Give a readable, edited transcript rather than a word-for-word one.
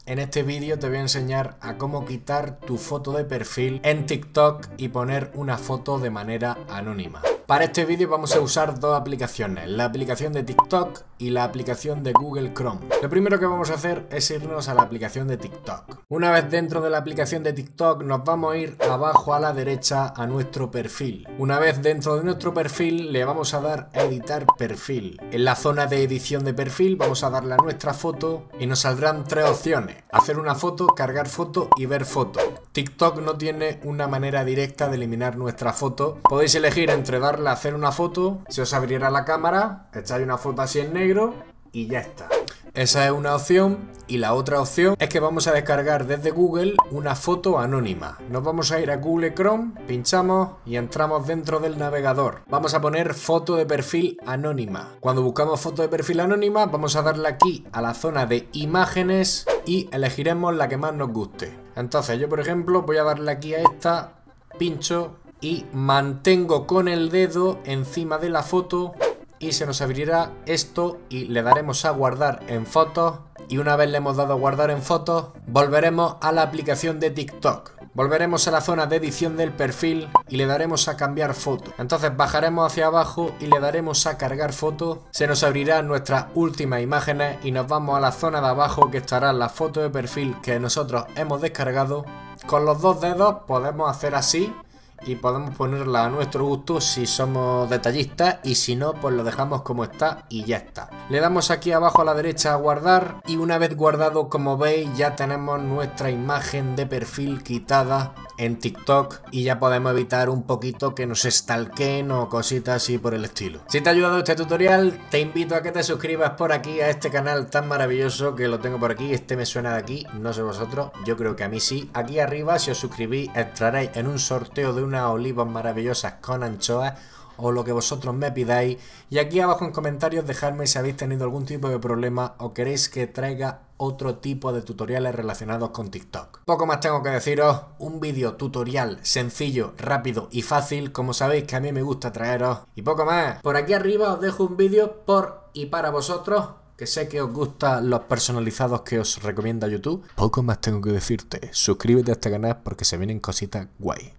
En este vídeo te voy a enseñar a cómo quitar tu foto de perfil en TikTok y poner una foto de manera anónima. Para este vídeo vamos a usar dos aplicaciones, la aplicación de TikTok y la aplicación de Google Chrome. Lo primero que vamos a hacer es irnos a la aplicación de TikTok. Una vez dentro de la aplicación de TikTok nos vamos a ir abajo a la derecha a nuestro perfil. Una vez dentro de nuestro perfil le vamos a dar a editar perfil. En la zona de edición de perfil vamos a darle a nuestra foto y nos saldrán tres opciones: hacer una foto, cargar foto y ver foto. TikTok no tiene una manera directa de eliminar nuestra foto. Podéis elegir entre darle a hacer una foto, se os abrirá la cámara, echáis una foto así en negro y ya está. Esa es una opción, y la otra opción es que vamos a descargar desde Google una foto anónima. Nos vamos a ir a Google Chrome, pinchamos y entramos dentro del navegador. Vamos a poner foto de perfil anónima. Cuando buscamos foto de perfil anónima vamos a darle aquí a la zona de imágenes y elegiremos la que más nos guste. Entonces yo, por ejemplo, voy a darle aquí a esta, pincho y mantengo con el dedo encima de la foto y se nos abrirá esto y le daremos a guardar en fotos, y una vez le hemos dado a guardar en fotos volveremos a la aplicación de TikTok. Volveremos a la zona de edición del perfil y le daremos a cambiar foto. Entonces bajaremos hacia abajo y le daremos a cargar foto. Se nos abrirán nuestras últimas imágenes y nos vamos a la zona de abajo que estará la foto de perfil que nosotros hemos descargado. Con los dos dedos podemos hacer así y podemos ponerla a nuestro gusto si somos detallistas, y si no, pues lo dejamos como está y ya está. Le damos aquí abajo a la derecha a guardar y una vez guardado, como veis, ya tenemos nuestra imagen de perfil quitada en TikTok y ya podemos evitar un poquito que nos stalkeen o cositas así por el estilo. Si te ha ayudado este tutorial, te invito a que te suscribas por aquí a este canal tan maravilloso que lo tengo por aquí. Este me suena de aquí, no sé vosotros, yo creo que a mí sí. Aquí arriba, si os suscribís, entraréis en un sorteo de unas olivas maravillosas con anchoas o lo que vosotros me pidáis, y aquí abajo en comentarios dejadme si habéis tenido algún tipo de problema o queréis que traiga otro tipo de tutoriales relacionados con TikTok. Poco más tengo que deciros, un vídeo tutorial sencillo, rápido y fácil, como sabéis que a mí me gusta traeros, y poco más. Por aquí arriba os dejo un vídeo por y para vosotros, que sé que os gustan los personalizados que os recomienda YouTube. Poco más tengo que decirte, suscríbete a este canal porque se vienen cositas guay.